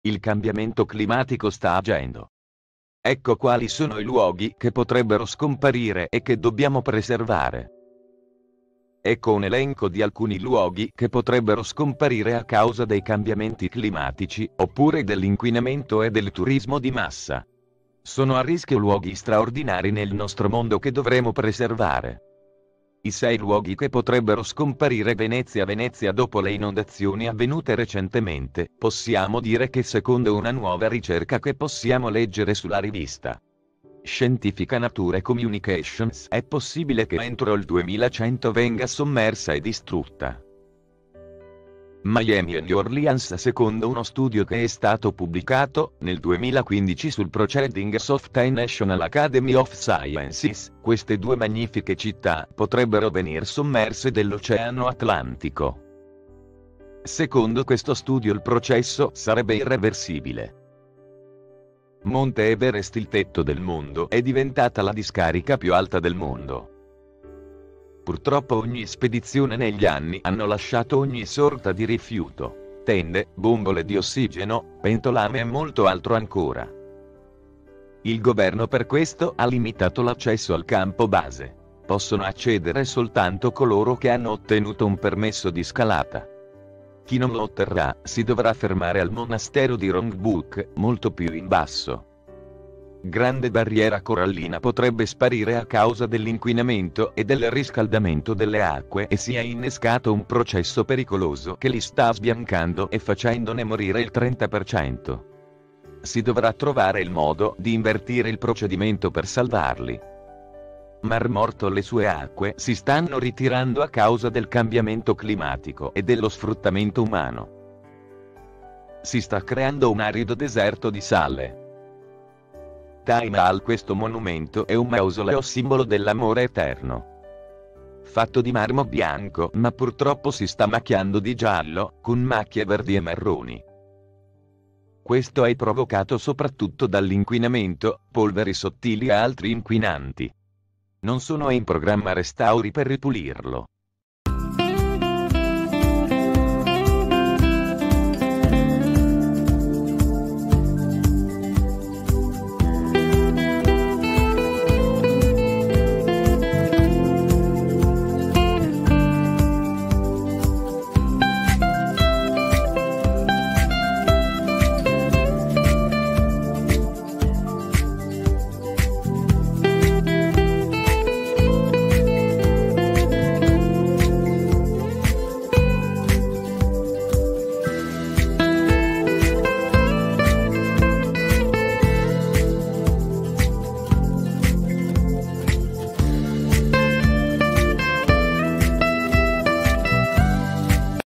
Il cambiamento climatico sta agendo. Ecco quali sono i luoghi che potrebbero scomparire e che dobbiamo preservare. Ecco un elenco di alcuni luoghi che potrebbero scomparire a causa dei cambiamenti climatici, oppure dell'inquinamento e del turismo di massa. Sono a rischio luoghi straordinari nel nostro mondo che dovremo preservare. I 6 luoghi che potrebbero scomparire. Venezia dopo le inondazioni avvenute recentemente, possiamo dire che secondo una nuova ricerca che possiamo leggere sulla rivista scientifica Nature Communications, è possibile che entro il 2100 venga sommersa e distrutta. Miami e New Orleans. Secondo uno studio che è stato pubblicato nel 2015 sul Proceedings of the National Academy of Sciences, queste 2 magnifiche città potrebbero venir sommerse dall'Oceano Atlantico. Secondo questo studio il processo sarebbe irreversibile. Monte Everest, il tetto del mondo, è diventata la discarica più alta del mondo. Purtroppo ogni spedizione negli anni hanno lasciato ogni sorta di rifiuto: tende, bombole di ossigeno, pentolame e molto altro ancora. Il governo per questo ha limitato l'accesso al campo base. Possono accedere soltanto coloro che hanno ottenuto un permesso di scalata. Chi non lo otterrà si dovrà fermare al monastero di Rongbuk, molto più in basso. Grande barriera corallina potrebbe sparire a causa dell'inquinamento e del riscaldamento delle acque e si è innescato un processo pericoloso che li sta sbiancando e facendone morire il 30%. Si dovrà trovare il modo di invertire il procedimento per salvarli. Mar Morto, le sue acque si stanno ritirando a causa del cambiamento climatico e dello sfruttamento umano. Si sta creando un arido deserto di sale. Taj Mahal, questo monumento è un mausoleo simbolo dell'amore eterno. Fatto di marmo bianco, ma purtroppo si sta macchiando di giallo, con macchie verdi e marroni. Questo è provocato soprattutto dall'inquinamento, polveri sottili e altri inquinanti. Non sono in programma restauri per ripulirlo.